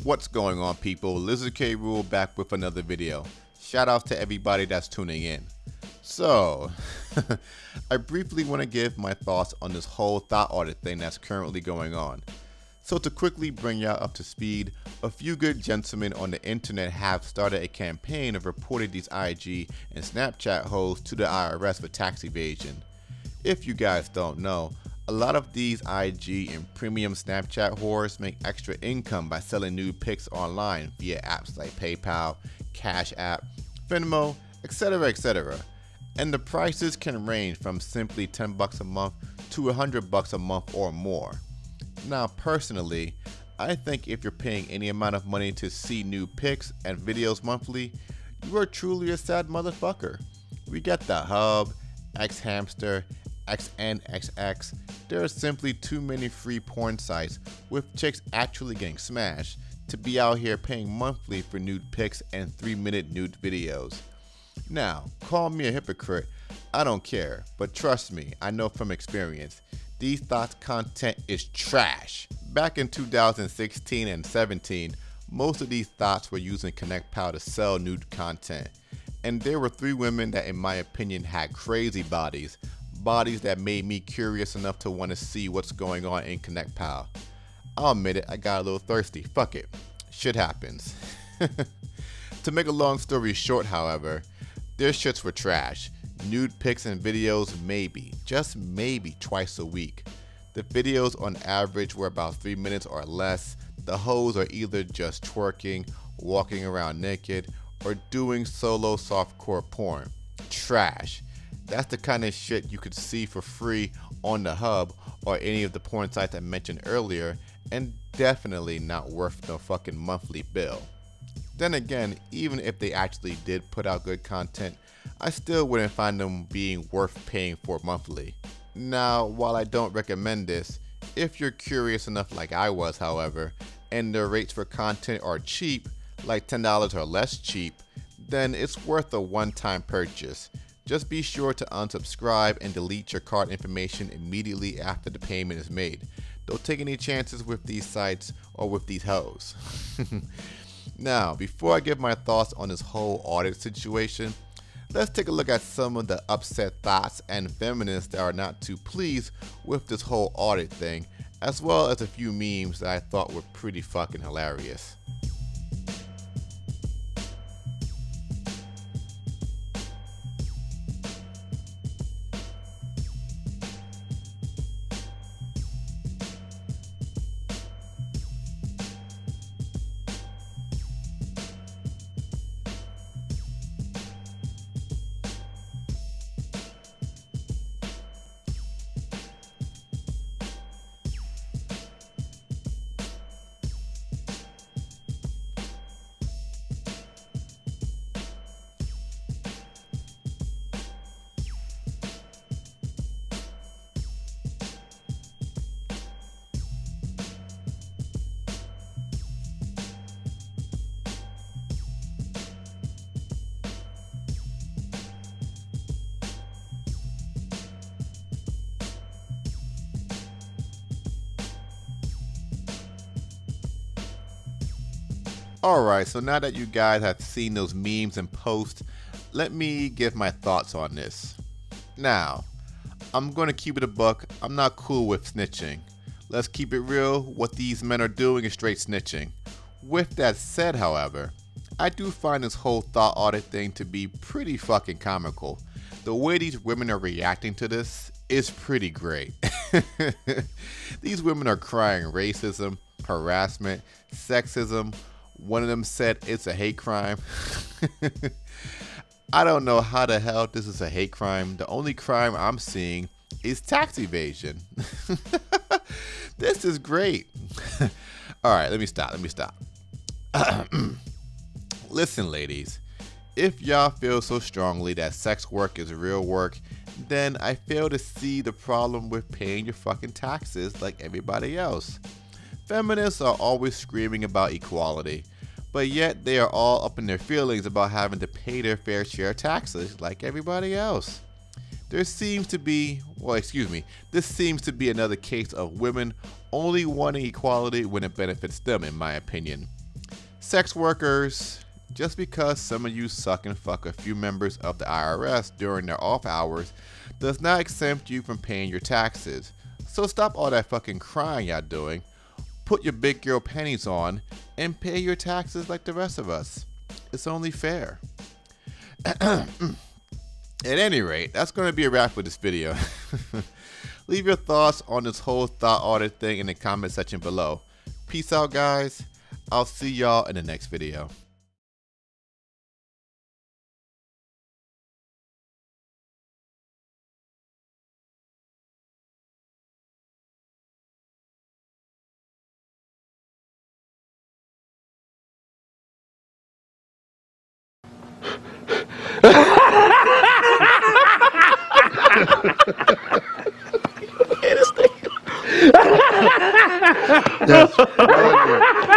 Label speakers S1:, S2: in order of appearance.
S1: What's going on, people? Lizard K Rule back with another video. Shout out to everybody that's tuning in. So, I briefly want to give my thoughts on this whole Thot Audit thing that's currently going on. So to quickly bring y'all up to speed, a few good gentlemen on the internet have started a campaign of reporting these IG and Snapchat hoes to the IRS for tax evasion. If you guys don't know, a lot of these IG and premium Snapchat whores make extra income by selling nude pics online via apps like PayPal, Cash App, Venmo, etc, etc. And the prices can range from simply $10 a month to $100 a month or more. Now personally, I think if you're paying any amount of money to see nude pics and videos monthly, you are truly a sad motherfucker. We got the Hub, X-Hamster, XNXX. There are simply too many free porn sites with chicks actually getting smashed to be out here paying monthly for nude pics and 3-minute nude videos. Now, call me a hypocrite, I don't care, but trust me, I know from experience, these Thot content is trash. Back in 2016 and 17, most of these Thots were using ConnectPal to sell nude content. And there were 3 women that in my opinion had crazy bodies that made me curious enough to want to see what's going on in ConnectPal. I'll admit it, I got a little thirsty, fuck it, shit happens. To make a long story short, however, their shits were trash. Nude pics and videos maybe, just maybe twice a week. The videos on average were about 3 minutes or less. The hoes are either just twerking, walking around naked, or doing solo softcore porn. Trash. That's the kind of shit you could see for free on the Hub or any of the porn sites I mentioned earlier, and definitely not worth no fucking monthly bill. Then again, even if they actually did put out good content, I still wouldn't find them being worth paying for monthly. Now, while I don't recommend this, if you're curious enough like I was, however, and the rates for content are cheap, like $10 or less cheap, then it's worth a one-time purchase. Just be sure to unsubscribe and delete your card information immediately after the payment is made. Don't take any chances with these sites or with these hoes. Now, before I give my thoughts on this whole audit situation, let's take a look at some of the upset Thots and feminists that are not too pleased with this whole audit thing, as well as a few memes that I thought were pretty fucking hilarious. Alright, so now that you guys have seen those memes and posts, let me give my thoughts on this. Now, I'm going to keep it a buck, I'm not cool with snitching. Let's keep it real, what these men are doing is straight snitching. With that said, however, I do find this whole Thot Audit thing to be pretty fucking comical. The way these women are reacting to this is pretty great. These women are crying racism, harassment, sexism. One of them said it's a hate crime. I don't know how the hell this is a hate crime. The only crime I'm seeing is tax evasion. This is great. Alright, let me stop. Listen, ladies. If y'all feel so strongly that sex work is real work, then I fail to see the problem with paying your fucking taxes like everybody else. Feminists are always screaming about equality, but yet they are all up in their feelings about having to pay their fair share of taxes like everybody else. This seems to be another case of women only wanting equality when it benefits them, in my opinion. Sex workers, just because some of you suck and fuck a few members of the IRS during their off hours does not exempt you from paying your taxes. So stop all that fucking crying y'all doing. Put your big girl panties on and pay your taxes like the rest of us. It's only fair. At any rate, that's going to be a wrap for this video. Leave your thoughts on this whole Thot Audit thing in the comment section below. Peace out, guys. I'll see y'all in the next video.
S2: Yes.